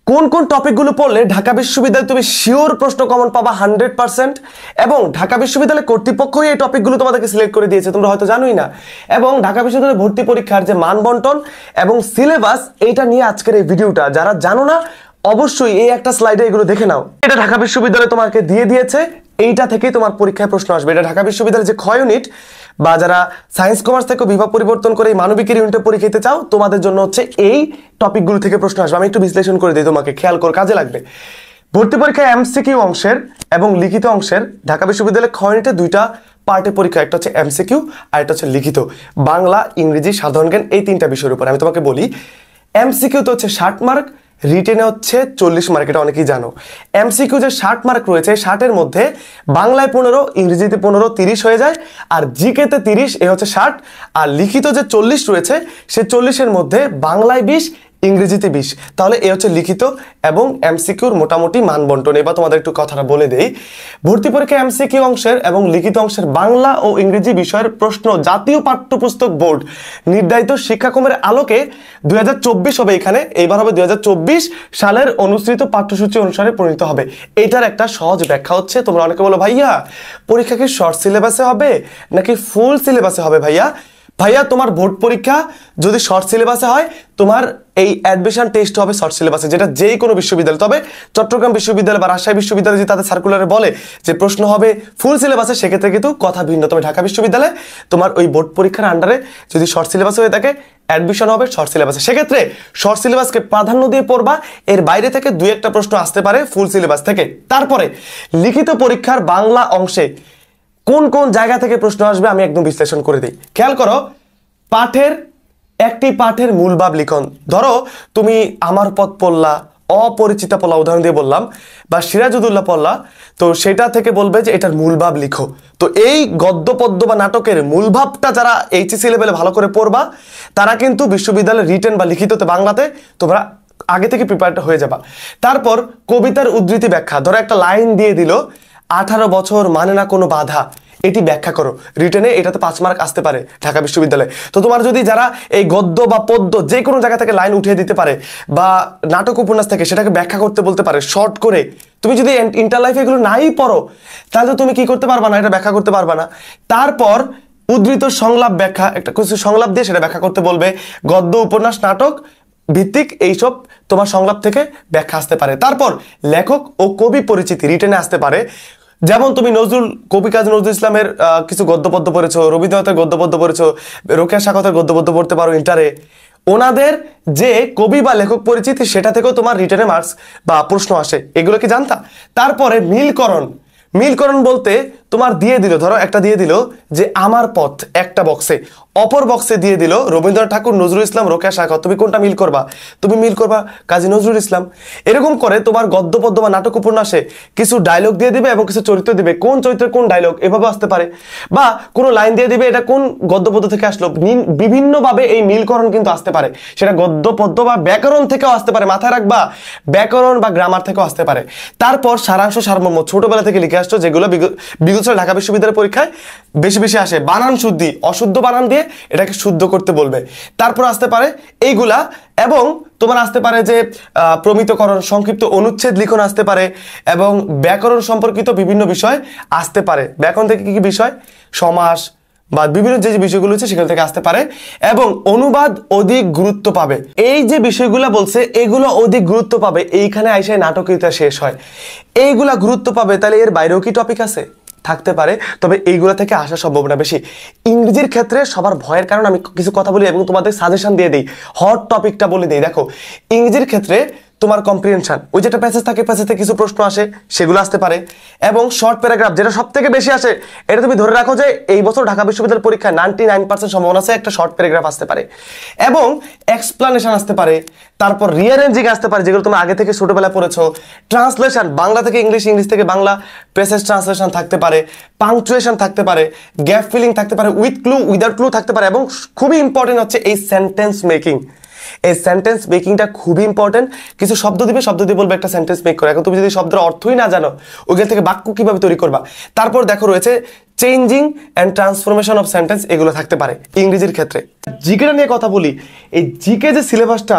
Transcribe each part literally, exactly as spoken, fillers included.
কোন কোন টপিকগুলো পড়লে ঢাকা বিশ্ববিদ্যালয়ে তুমি শিওর প্রশ্ন কমন পাবা হান্ড্রেড পার্সেন্ট, এবং ঢাকা বিশ্ববিদ্যালয় কর্তৃপক্ষই এই টপিকগুলো তোমাদেরকে সিলেক্ট করে দিয়েছে, তোমরা হয়তো জানোই না। এবং ঢাকা বিশ্ববিদ্যালয় ভর্তি পরীক্ষার যে মান বন্টন এবং সিলেবাস, এইটা নিয়ে আজকের এই ভিডিওটা। যারা জানো না অবশ্যই এই একটা স্লাইডে এগুলো দেখে নাও। এটা ঢাকা বিশ্ববিদ্যালয় তোমাকে দিয়ে দিয়েছে, এইটা থেকেই তোমার পরীক্ষায় প্রশ্ন আসবে। এটা ঢাকা বিশ্ববিদ্যালয়ের যে ক্ষয় ইউনিট, বা যারা সায়েন্স কমার্স থেকে বিভাগ পরিবর্তন করে এই মানবিকের ইউনিটে পরীক্ষা দিতে চাও, তোমাদের জন্য হচ্ছে এই টপিকগুলো থেকে প্রশ্ন আসবে। আমি একটু বিশ্লেষণ করে দিই তোমাকে, খেয়াল কর, কাজে লাগবে। ভর্তি পরীক্ষায় এমসিকিউ অংশের এবং লিখিত অংশের ঢাকা বিশ্ববিদ্যালয়ের ক্ষয় ইউনিটে দুইটা পার্টে পরীক্ষা, একটা হচ্ছে এমসিকিউ আর একটা হচ্ছে লিখিত। বাংলা, ইংরেজি, সাধারণ জ্ঞান, এই তিনটা বিষয়ের উপর আমি তোমাকে বলি। এমসিকিউ তো হচ্ছে ষাট মার্ক, রিটেনে হচ্ছে চল্লিশ মার্ক, এটা অনেকেই জানো। এমসিকিউ যে ষাট মার্ক রয়েছে, ষাটের মধ্যে বাংলায় পনেরো, ইংরেজিতে পনেরো, তিরিশ হয়ে যায়। আর জিকেতে তিরিশ, এ হচ্ছে ষাট। আর লিখিত যে চল্লিশ রয়েছে, সে চল্লিশের মধ্যে বাংলায় বিশ, ইংরেজিতে বিশ। তাহলে এ হচ্ছে লিখিত এবং এমসিকিউর মোটামুটি মান বন্টন। এবার তোমাদের একটু কথাটা বলে দেই। ভর্তি পরীক্ষা এমসিকিউ অংশের এবং লিখিত অংশের বাংলা ও ইংরেজি বিষয়ের প্রশ্ন জাতীয় পাঠ্যপুস্তক বোর্ড নির্ধারিত শিক্ষাক্রমের আলোকে দুই হাজার চব্বিশ হবে। এখানে এইবার হবে দুই হাজার চব্বিশ সালের অনুসৃত পাঠ্যসূচি অনুসারে পরিণত হবে। এইটার একটা সহজ ব্যাখ্যা হচ্ছে, তোমরা অনেকে বলো ভাইয়া পরীক্ষা কি শর্ট সিলেবাসে হবে নাকি ফুল সিলেবাসে হবে? ভাইয়া ভাইয়া তোমার বোর্ড পরীক্ষা যদি শর্ট সিলেবাসে হয়, তোমার এই অ্যাডমিশন টেস্ট হবে শর্ট সিলেবাসে, যেটা যেই কোনো বিশ্ববিদ্যালয়। তবে চট্টগ্রাম বিশ্ববিদ্যালয় বা রাজশাহী বিশ্ববিদ্যালয় যদি তাদের সার্কুলারে বলে যে প্রশ্ন হবে ফুল সিলেবাসে, সেক্ষেত্রে কিন্তু কথা ভিন্ন। তবে ঢাকা বিশ্ববিদ্যালয়ে তোমার ওই বোর্ড পরীক্ষার আন্ডারে যদি শর্ট সিলেবাসে হয়ে থাকে, অ্যাডমিশন হবে শর্ট সিলেবাসে। সেক্ষেত্রে শর্ট সিলেবাসকে প্রাধান্য দিয়ে পড়বা। এর বাইরে থেকে দুই একটা প্রশ্ন আসতে পারে ফুল সিলেবাস থেকে। তারপরে লিখিত পরীক্ষার বাংলা অংশে কোন কোন জায়গা থেকে প্রশ্ন আসবে আমি একদম বিশ্লেষণ করে দিই। খেয়াল করো, পাঠের একটি পাঠের মূল ভাব লিখন। ধরো তুমি আমার পথ পড়লা, অপরিচিতা পড়লা, উদাহরণ দিয়ে বললাম, বা সিরাজউদ্দৌলা পড়লা, তো সেটা থেকে বলবে যে এটার মূল ভাব লিখো। তো এই গদ্য পদ্য বা নাটকের মূল ভাবটা যারা এইচএসসি লেভেলে ভালো করে পড়বা, তারা কিন্তু বিশ্ববিদ্যালয়ের রিটেন বা লিখিততে বাংলাতে তোমরা আগে থেকে প্রিপেয়ারড হয়ে যাবা। তারপর কবিতার উদ্ধৃতি ব্যাখ্যা, ধরো একটা লাইন দিয়ে দিল, আঠারো বছর মানে না কোনো বাধা, এটি ব্যাখ্যা করো। রিটেনে এটাতে পাঁচ মার্ক আসতে পারে ঢাকা বিশ্ববিদ্যালয়ে। তো তোমার যদি যারা এই গদ্য বা পদ্য যে কোনো জায়গা থেকে লাইন উঠিয়ে দিতে পারে, বা নাটক উপন্যাস থেকে সেটাকে ব্যাখ্যা করতে বলতে পারে শর্ট করে, তুমি যদি ইন্টার লাইফে এগুলো নাই পড়ো, তাহলে তুমি কি করতে পারবা না, এটা ব্যাখ্যা করতে পারবা না। তারপর উদ্ধৃত সংলাপ ব্যাখ্যা, একটা কিছু সংলাপ দিয়ে সেটা ব্যাখ্যা করতে বলবে। গদ্য, উপন্যাস, নাটক ভিত্তিক এইসব তোমার সংলাপ থেকে ব্যাখ্যা আসতে পারে। তারপর লেখক ও কবি পরিচিতি রিটেনে আসতে পারে। যেমন তুমি নজরুল, কবি কাজী নজরুল ইসলামের কিছু গদ্যপদ্য পড়েছো, রবীন্দ্রনাথের গদ্যপদ্য পড়েছো, রোকেয়া সাখাওয়াতের গদ্যপদ্য পড়তে পারো ইন্টারে। ওনাদের যে কবি বা লেখক পরিচিতি, সেটা থেকেও তোমার রিটেনে মার্কস বা প্রশ্ন আসে। এগুলো কি জানতা? তারপরে মিলকরণ। মিলকরণ বলতে তোমার দিয়ে দিল, ধরো একটা দিয়ে দিল যে আমার পথ একটা বক্সে, অপর বক্সে দিয়ে দিল রবীন্দ্রনাথ ঠাকুর, নজরুল ইসলাম, রোকেয়া সাখাওয়াত। তুমি কোনটা মিল করবা? তুমি মিল করবা কাজী নজরুল ইসলাম। এরকম করে তোমার গদ্য পদ্য বা নাটক উপন্যাসে কিছু ডায়লগ দিয়ে দিবে এবং কিছু চরিত্র দিবে, কোন চরিত্রের কোন ডায়লগ এভাবে আসতে পারে। বা কোনো লাইন দিয়ে দিবে, এটা কোন গদ্য পদ্য থেকে আসলো। বিভিন্নভাবে এই মিলকরণ কিন্তু আসতে পারে, সেটা গদ্য পদ্য বা ব্যাকরণ থেকেও আসতে পারে। মাথায় রাখবা, ব্যাকরণ বা গ্রামার থেকেও আসতে পারে। তারপর সারাংশ, সারমর্ম, ছোটবেলা থেকে লিখে আসছো, যেগুলো বিগত সালে ঢাকা বিশ্ববিদ্যালয়ের পরীক্ষায় বেশি বেশি আসে। বানান শুদ্ধি, অশুদ্ধ বানান দিয়ে এটাকে শুদ্ধ করতে বলবে। তারপর আসতে পারে এইগুলা, এবং তোমার আসতে পারে যে প্রমিতকরণ, সংক্ষিপ্ত অনুচ্ছেদ লিখন আসতে পারে, এবং ব্যাকরণ সম্পর্কিত বিভিন্ন বিষয় আসতে পারে। ব্যাকরণ থেকে কি কি বিষয়, সমাস বা বিভিন্ন যে যে বিষয়গুলো হচ্ছে সেখান থেকে আসতে পারে। এবং অনুবাদ অধিক গুরুত্ব পাবে। এই যে বিষয়গুলো বলছে, এগুলো অধিক গুরুত্ব পাবে। এইখানে আইসে নাটকীয়তা শেষ হয়, এইগুলা গুরুত্ব পাবে। তাহলে এর বাইরেও কি টপিক আছে? থাকতে পারে, তবে এইগুলো থেকে আসার সম্ভাবনা বেশি। ইংরেজির ক্ষেত্রে সবার ভয়ের কারণ আমি কিছু কথা বলি এবং তোমাদের সাজেশন দিয়ে দিই, হট টপিকটা বলে দিই। দেখো, ইংরেজির ক্ষেত্রে তোমার কম্প্রিহেনশন, ওই যেটা প্যাসেজ থাকে, প্যাসেজ থেকে কিছু প্রশ্ন আসে, সেগুলো আসতে পারে। এবং শর্ট প্যারাগ্রাফ, যেটা সব থেকে বেশি আসে, এটা তুমি ধরে রাখো যে এই বছর ঢাকা বিশ্ববিদ্যালয় পরীক্ষায় নাইনটি নাইন পার্সেন্ট সম্ভাবনা আছে একটা শর্ট প্যারাগ্রাফ আসতে পারে। এবং এক্সপ্লানেশন আসতে পারে। তারপর রিয়ারেঞ্জিং আসতে পারে, যেগুলো তুমি আগে থেকে ছোটবেলায় পড়েছো। ট্রান্সলেশন, বাংলা থেকে ইংলিশ, ইংলিশ থেকে বাংলা, প্যাসেজ ট্রান্সলেশন থাকতে পারে। পাংচুয়েশন থাকতে পারে, গ্যাপ ফিলিং থাকতে পারে, উইথ ক্লু, উইদাউট ক্লু থাকতে পারে। এবং খুবই ইম্পর্টেন্ট হচ্ছে এই সেন্টেন্স মেকিং। এই সেন্টেন্স মেকিংটা খুবই ইম্পর্টেন্ট। কিছু শব্দ দিবে, শব্দ দিয়ে বলবে একটা সেন্টেন্স মেক করো। এখন তুমি যদি শব্দের অর্থই না জানো, ওইখান থেকে বাক্য কিভাবে তৈরি করবা। তারপর দেখো রয়েছে changing and transformation of sentence, এগুলো থাকতে পারে ইংরেজির ক্ষেত্রে। জিকেটা নিয়ে কথা বলি, এই জিকে যে সিলেবাসটা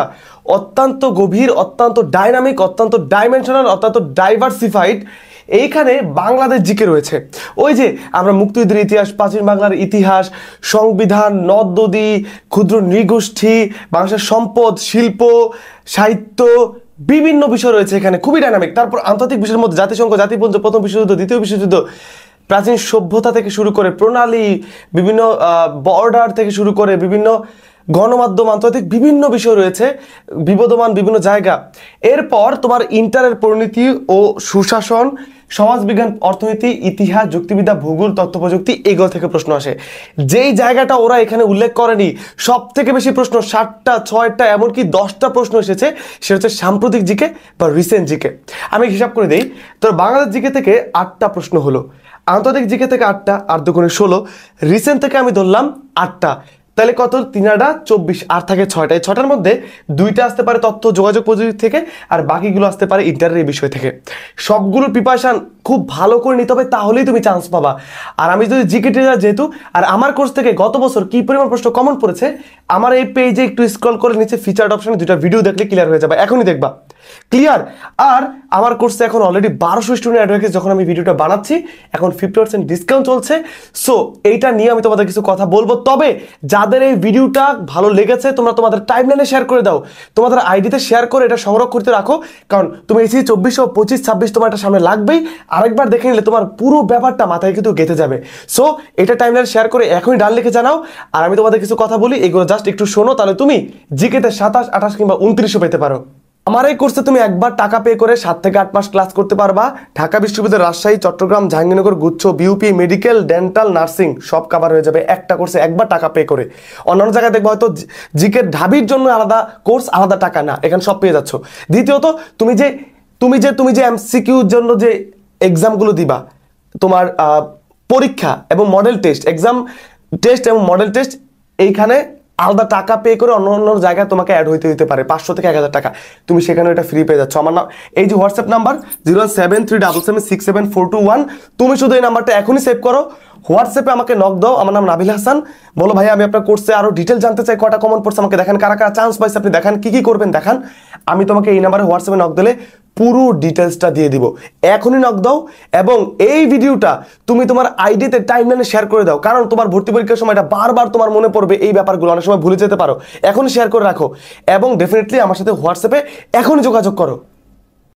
অত্যন্ত গভীর, অত্যন্ত ডাইনামিক, অত্যন্ত ডাইমেনশনাল, অত্যন্ত ডাইভার্সিফাইড। এইখানে বাংলাদেশ জিকে রয়েছে। ওই যে আমরা মুক্তিযুদ্ধের ইতিহাস, প্রাচীন বাংলার ইতিহাস, সংবিধান, নদ নদী, ক্ষুদ্র নৃগোষ্ঠী, বাংলাদেশের সম্পদ, শিল্প, সাহিত্য, বিভিন্ন বিষয় রয়েছে এখানে, খুবই ডাইনামিক। তারপর আন্তর্জাতিক বিষয়ের মধ্যে জাতিসংঘ, জাতিপুঞ্জ, প্রথম বিশ্বযুদ্ধ, দ্বিতীয় বিশ্বযুদ্ধ, প্রাচীন সভ্যতা থেকে শুরু করে প্রণালী, বিভিন্ন বর্ডার থেকে শুরু করে বিভিন্ন গণমাধ্যম, আন্তর্জাতিক বিভিন্ন বিষয় রয়েছে, বিবদমান বিভিন্ন জায়গা। এরপর তোমার ইন্টারের পরিণতি ও সুশাসন, সমাজবিজ্ঞান, অর্থনীতি, ইতিহাস, যুক্তিবিদ্যা, ভূগোল, তথ্য প্রযুক্তি, এগুলো থেকে প্রশ্ন আসে। যেই জায়গাটা ওরা এখানে উল্লেখ করেনি, সব থেকে বেশি প্রশ্ন, ষাটটা, ছয়টা, এমনকি দশটা প্রশ্ন এসেছে, সেটা হচ্ছে সাম্প্রতিক জিকে বা রিসেন্ট জিকে। আমি হিসাব করে দিই, তোর বাংলাদেশ জিকে থেকে আটটা প্রশ্ন হলো, আন্তর্জাতিক জিকে থেকে আটটা, আর দুগুণে ষোলো, রিসেন্ট থেকে আমি ধরলাম আটটা, তাহলে কত, তিন আটা চব্বিশ, আর থাকে ছয়টা। এই ছয়টার মধ্যে দুইটা আসতে পারে তথ্য যোগাযোগ প্রযুক্তি থেকে, আর বাকিগুলো আসতে পারে ইন্টারের বিষয় থেকে। সবগুলোর প্রিপারেশন খুব ভালো করে নিতে হবে, তাহলেই তুমি চান্স পাবা। আর আমি যদি জিকে ট্রেজার যেহেতু, আর আমার কোর্স থেকে গত বছর কি পরিমাণ প্রশ্ন কমন পড়েছে, আমার এই পেজে একটু স্ক্রল করে নিচে ফিচার্ড অপশনে দুটা ভিডিও দেখলে ক্লিয়ার হয়ে যাবে, এখনই দেখবা ক্লিয়ার। আর আমার কোর্সে এখন অলরেডি বারোশো স্টুডেন্ট অ্যাড হয়ে গেছে। যখন আমি ভিডিওটা বানাচ্ছি এখন ফিফটি পার্সেন্ট ডিসকাউন্ট চলছে। সো এইটা নিয়ে আমি তোমাদের কিছু কথা বলবো। তবে যাদের এই ভিডিওটা ভালো লেগেছে, তোমরা তোমাদের টাইমলাইনে শেয়ার করে দাও, তোমাদের আইডিতে শেয়ার করে এটা সংরক্ষণ করতে রাখো, কারণ তুমি এসি চব্বিশশো পঁচিশ ছাব্বিশ তোমার এটা সামনে লাগবেই। আরেকবার দেখে নিলে তোমার পুরো ব্যাপারটা মাথায় কিন্তু গেঁথে যাবে। সো এটা টাইমলাইনে শেয়ার করে এখনই ডান লিখে জানাও। আর আমি তোমাদের কিছু কথা বলি, এগুলো জাস্ট একটু শোনো, তাহলে তুমি জিকেতে সাতাশ, আঠাশ কিংবা উনত্রিশও পেতে পারো। আমার এই কোর্সে তুমি একবার টাকা পে করে সাত থেকে আট মাস ক্লাস করতে পারবা। ঢাকা বিশ্ববিদ্যালয়, রাজশাহী, চট্টগ্রাম, জাহাঙ্গীরনগর, গুচ্ছ, বিউপি, মেডিকেল, ডেন্টাল, নার্সিং সব কভার হয়ে যাবে একটা কোর্সে একবার টাকা পে করে। অন্যান্য জায়গায় দেখবো হয়তো জিকের ঢাবির জন্য আলাদা কোর্স, আলাদা টাকা, না, এখানে সব পেয়ে যাচ্ছ। দ্বিতীয়ত, তুমি যে তুমি যে তুমি যে এমসিকিউর জন্য যে এক্সামগুলো দিবা, তোমার পরীক্ষা এবং মডেল টেস্ট, এক্সাম টেস্ট এবং মডেল টেস্ট, এইখানে আলাদা টাকা পে করে অন্য অন্য জায়গায় তোমাকে অ্যাড হইতে হইতে পারে, পাঁচশো থেকে এক হাজার টাকা, তুমি সেখানে এটা ফ্রি পেয়ে যাচ্ছ। আমার নাম এই যে WhatsApp number zero seven three double seven six seven four two one, তুমি শুধু এই নাম্বারটা এখনই সেভ করো, হোয়াটসঅ্যাপে আমাকে নক দাও। আমার নাম নাবিল হাসান, বলো ভাই আমি আপনার কোর্সে আরো ডিটেল জানতে চাই, কটা কমন পড়ছে আমাকে দেখান, কারা কারা চান্স পাইছে আপনি দেখান, কি কি করবেন দেখান। আমি তোমাকে এই নাম্বারে হোয়াটসঅ্যাপে নক দিলে পুরো ডিটেলসটা দিয়ে দিব, এখনই নক দাও। এবং এই ভিডিওটা তুমি তোমার আইডিতে টাইমলাইনে শেয়ার করে দাও, কারণ তোমার ভর্তি পরীক্ষার সময় এটা বারবার তোমার মনে পড়বে, এই ব্যাপারগুলো অনেক সময় ভুলে যেতে পারো। এখনই শেয়ার করে রাখো এবং ডেফিনেটলি আমার সাথে হোয়াটসঅ্যাপে এখনই যোগাযোগ করো।